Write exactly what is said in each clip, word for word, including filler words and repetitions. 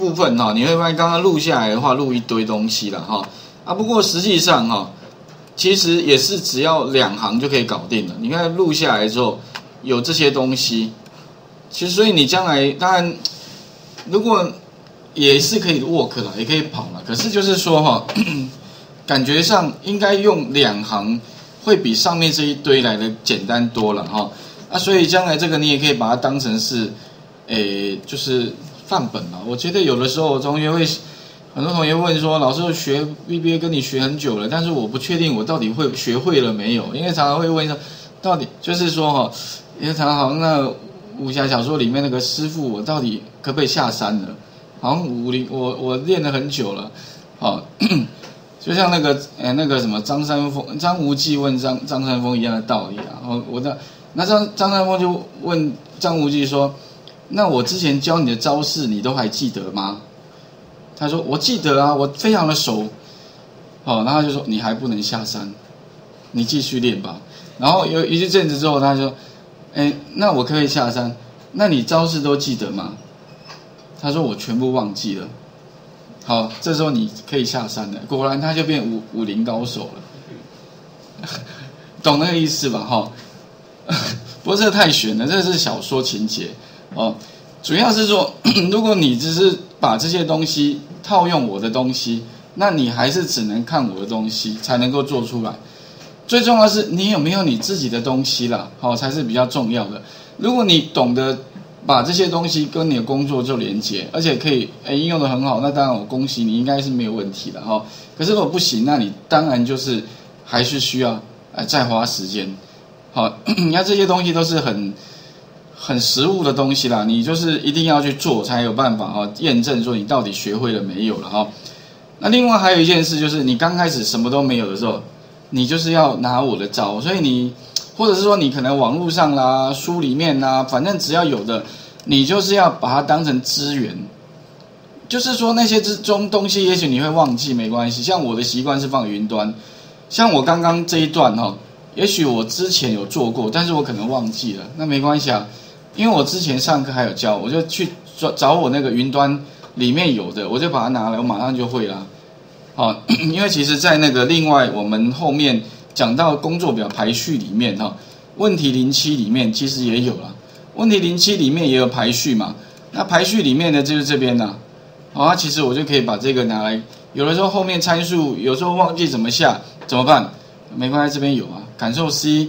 部分哈，你会发现刚刚录下来的话，录一堆东西了哈啊。不过实际上哈，其实也是只要两行就可以搞定了。你看录下来之后有这些东西，其实所以你将来当然如果也是可以 work 了，也可以跑了。可是就是说哈，感觉上应该用两行会比上面这一堆来的简单多了哈啊。所以将来这个你也可以把它当成是。诶，就是范本嘛。我觉得有的时候同学会，很多同学问说，老师学 V B A 跟你学很久了，但是我不确定我到底会学会了没有，因为常常会问说，到底就是说哈，因为常常好像那武侠小说里面那个师傅，我到底可不可以下山了？好像武林我我练了很久了，好，就像那个诶那个什么张三丰、张无忌问张张三丰一样的道理啊。我我的那张张三丰就问张无忌说。那我之前教你的招式，你都还记得吗？他说我记得啊，我非常的熟。好，然后他就说你还不能下山，你继续练吧。然后有一阵子之后，他说，哎，那我可不可以下山？那你招式都记得吗？他说我全部忘记了。好，这时候你可以下山了。果然他就变武武林高手了，懂那个意思吧？哈，不过这个太悬了，这是小说情节。哦，主要是说，如果你只是把这些东西套用我的东西，那你还是只能看我的东西才能够做出来。最重要的是你有没有你自己的东西啦，好、哦、才是比较重要的。如果你懂得把这些东西跟你的工作做连接，而且可以诶应用得很好，那当然我恭喜你，应该是没有问题的哈、哦。可是如果不行，那你当然就是还是需要呃再花时间。好、哦，你看这些东西都是很。很实务的东西啦，你就是一定要去做，才有办法啊验证说你到底学会了没有了哈。那另外还有一件事就是，你刚开始什么都没有的时候，你就是要拿我的招，所以你或者是说你可能网络上啦、书里面啦，反正只要有的，你就是要把它当成资源。就是说那些之中东西，也许你会忘记没关系，像我的习惯是放云端，像我刚刚这一段哈，也许我之前有做过，但是我可能忘记了，那没关系啊。因为我之前上课还有教，我就去找我那个云端里面有的，我就把它拿来，我马上就会了。好，因为其实在那个另外我们后面讲到工作表排序里面哈，问题零七里面其实也有了，问题零七里面也有排序嘛。那排序里面的就是这边呢，好啊，其实我就可以把这个拿来，有的时候后面参数有时候忘记怎么下怎么办？没关系，这边有啊 ，Ctrl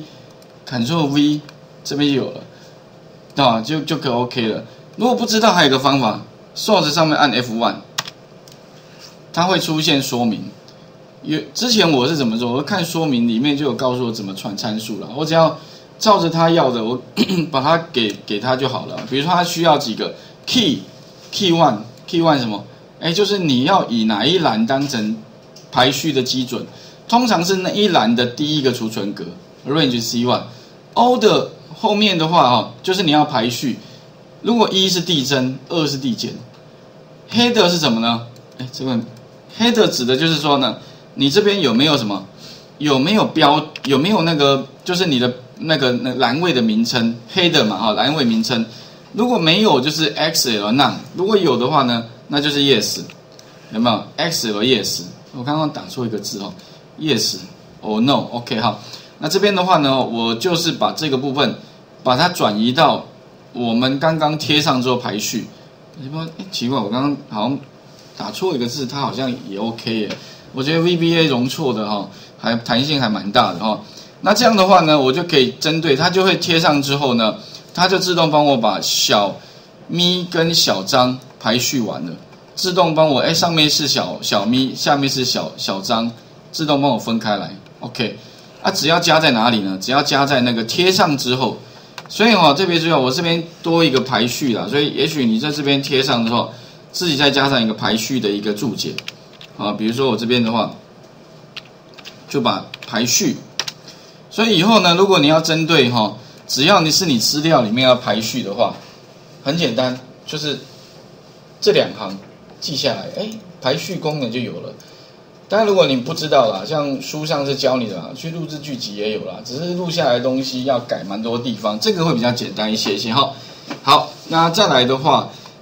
C，Ctrl V， 这边就有了。啊，就就可 OK 了。如果不知道，还有一个方法 ，Source 上面按 F 一， 它会出现说明。有之前我是怎么做？我看说明里面就有告诉我怎么传参数了。我只要照着他要的，我把它给给他就好了。比如说他需要几个 key key one key one 什么？哎，就是你要以哪一栏当成排序的基准，通常是那一栏的第一个储存格 range C 一，order。后面的话哈，就是你要排序。如果一是递增，二是递减。header 是什么呢？哎，这个 header 指的就是说呢，你这边有没有什么，有没有标，有没有那个，就是你的那个那栏位的名称 header 嘛哈，栏位名称。如果没有，就是 X L none。如果有的话呢，那就是 yes， 有没有 X L yes？ 我刚刚打错一个字哦 ，yes or no，OK、okay, 哈。那这边的话呢，我就是把这个部分，把它转移到我们刚刚贴上之后排序。哎，奇怪，我刚刚好像打错一个字，它好像也 OK 耶。我觉得 V B A 容错的哈，还弹性还蛮大的哈。那这样的话呢，我就可以针对它就会贴上之后呢，它就自动帮我把小咪跟小张排序完了，自动帮我哎上面是小小咪，下面是小小张，自动帮我分开来 ，OK。啊，只要加在哪里呢？只要加在那个贴上之后，所以哦，特别注意哦，我这边多一个排序啦，所以也许你在这边贴上之后，自己再加上一个排序的一个注解啊，比如说我这边的话，就把排序，所以以后呢，如果你要针对哈、哦，只要你是你资料里面要排序的话，很简单，就是这两行记下来，哎，排序功能就有了。当然，如果你不知道啦，像书上是教你的啦，去录制剧集也有啦，只是录下来的东西要改蛮多地方，这个会比较简单一些些哈。好，那再来的话，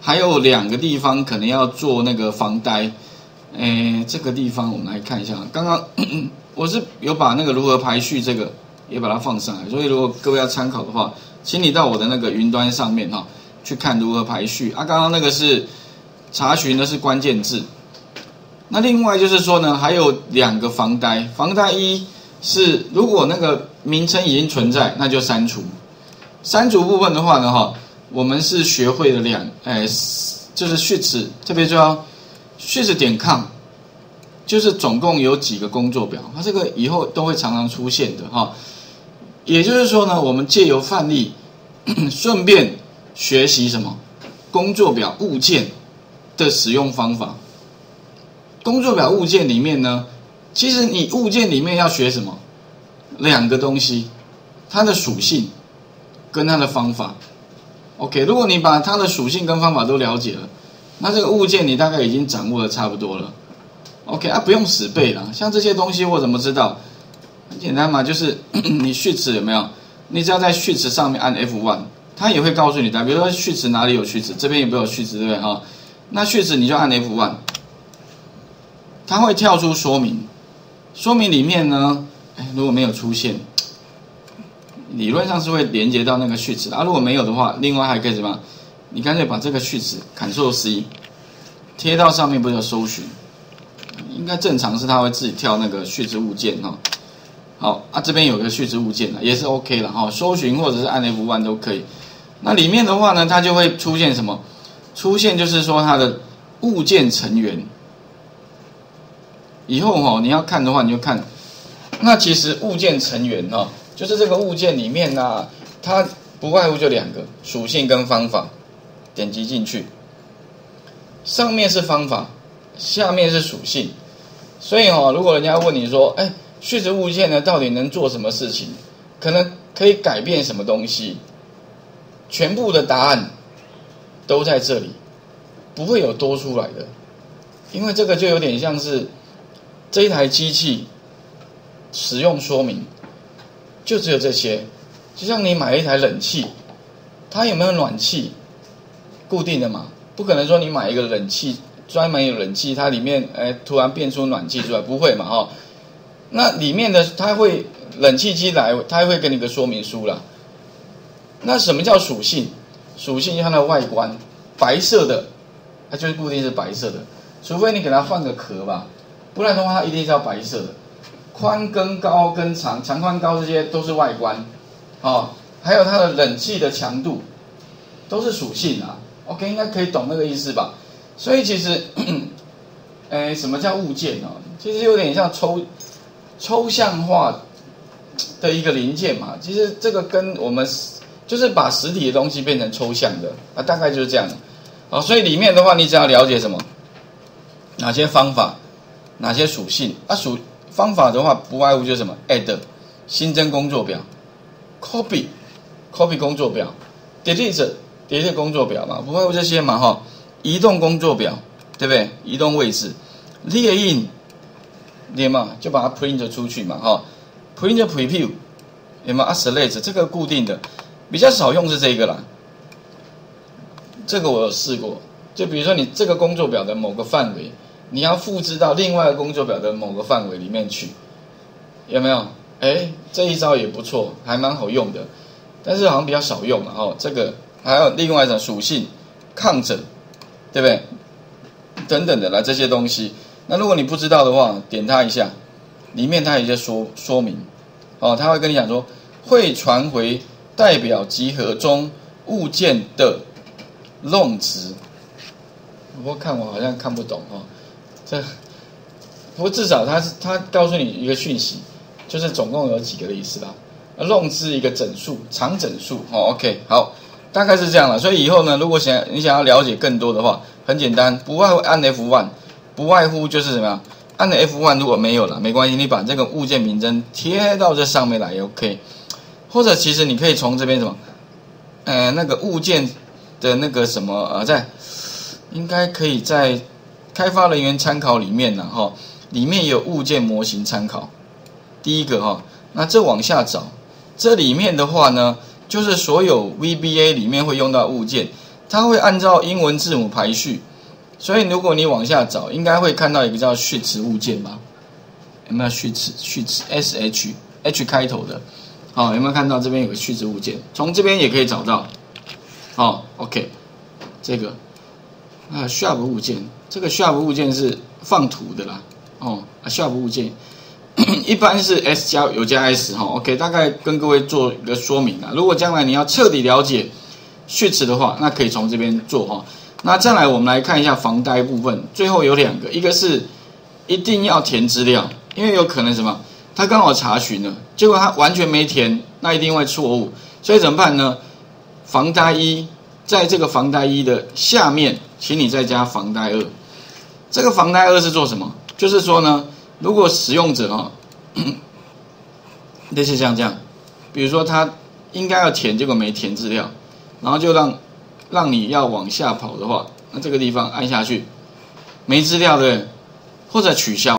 还有两个地方可能要做那个防呆。诶，这个地方我们来看一下，刚刚我是有把那个如何排序这个也把它放上来，所以如果各位要参考的话，请你到我的那个云端上面哈去看如何排序啊。刚刚那个是查询的是关键字，那另外就是说呢，还有两个防呆，防呆一是如果那个名称已经存在，那就删除。删除部分的话呢，哈，我们是学会了两，哎，就是序词，特别重要。序词点 com 就是总共有几个工作表，它这个以后都会常常出现的哈。也就是说呢，我们借由范例，顺便学习什么工作表物件的使用方法。工作表物件里面呢，其实你物件里面要学什么？两个东西，它的属性跟它的方法。OK， 如果你把它的属性跟方法都了解了，那这个物件你大概已经掌握的差不多了。OK 啊，不用死背啦。像这些东西我怎么知道？很简单嘛，就是你序词有没有？你只要在序词上面按 F 一， 它也会告诉你的。比如说序词哪里有序词，这边有没有序词，对不对哈？那序词你就按 F 一， 它会跳出说明。说明里面呢，如果没有出现，理论上是会连接到那个序词的啊。如果没有的话，另外还可以怎么样？你干脆把这个序词 Ctrl C 贴到上面，不就搜寻？应该正常是它会自己跳那个序词物件哈。好啊，这边有个序词物件也是 OK 了哈，搜寻或者是按 F 一 都可以。那里面的话呢，它就会出现什么？出现就是说它的物件成员。以后哈，你要看的话，你就看。那其实物件成员哈，就是这个物件里面呢、啊，它不外乎就两个属性跟方法。点击进去，上面是方法，下面是属性。所以哦，如果人家问你说，哎，序词物件呢到底能做什么事情？可能可以改变什么东西？全部的答案都在这里，不会有多出来的。因为这个就有点像是这一台机器使用说明，就只有这些。就像你买一台冷气，它有没有暖气？固定的嘛，不可能说你买一个冷气，专门有冷气，它里面哎突然变出暖气出来，不会嘛哈、哦？那里面的它会冷气机来，它会给你个说明书啦。那什么叫属性？属性就是它的外观，白色的，它就是固定是白色的，除非你给它换个壳吧，不然的话它一定是要白色的。宽跟高跟长，长宽高这些都是外观，哦，还有它的冷气的强度，都是属性啊。OK， 应该可以懂那个意思吧？所以其实，诶，什么叫物件呢、哦？其实有点像抽抽象化的一个零件嘛。其实这个跟我们就是把实体的东西变成抽象的啊，大概就是这样。好，所以里面的话，你只要了解什么，哪些方法，哪些属性啊？属方法的话，不外乎就是什么 add 新增工作表 ，copy copy 工作表 ，delete。叠列工作表嘛，不外乎这些嘛哈。移动工作表，对不对？移动位置，列印，列嘛，就把它 print 出去嘛哈。print preview， 有没有啊 select 这个固定的，比较少用是这个啦。这个我有试过，就比如说你这个工作表的某个范围，你要复制到另外一个工作表的某个范围里面去，有没有？哎，这一招也不错，还蛮好用的，但是好像比较少用嘛哈。这个。还有另外一种属性，抗整，对不对？等等的啦，这些东西。那如果你不知道的话，点它一下，里面它有一些说说明，哦，它会跟你讲说，会传回代表集合中物件的弄值。不过看我好像看不懂哦，这不过至少它是它告诉你一个讯息，就是总共有几个的意思啦。弄值一个整数，长整数，哦 ，OK， 好。大概是这样了，所以以后呢，如果想你想要了解更多的话，很简单，不外乎按 F 一， 不外乎就是怎么样，按了 F 一 如果没有了，没关系，你把这个物件名称贴到这上面来也 OK， 或者其实你可以从这边什么，呃，那个物件的那个什么呃，在应该可以在开发人员参考里面呢，哈，里面有物件模型参考，第一个哈，那这往下找，这里面的话呢。就是所有 V B A 里面会用到物件， 它会按照英文字母排序，所以如果你往下找，应该会看到一个叫序词物件吧？有没有序词？序词 S H H 开头的，好、哦，有没有看到这边有个序词物件？从这边也可以找到。好、哦、，OK， 这个啊 ，sharp 物件，这个 sharp 物件是放图的啦。哦啊 ，sharp 物件一般是 S 加有加 S 哈、哦、，OK， 大概跟各位做一个说明啊。如果将来你要彻底了解序词的话，那可以从这边做哈、哦。那再来，我们来看一下防呆部分，最后有两个，一个是一定要填资料，因为有可能什么，他刚好查询了，结果他完全没填，那一定会错误，所以怎么办呢？防呆一，在这个防呆一的下面，请你再加防呆二。这个防呆二是做什么？就是说呢，如果使用者哈、哦，类似像这样，比如说他应该要填，结果没填资料，然后就让让你要往下跑的话，那这个地方按下去，没资料对不对？或者取消。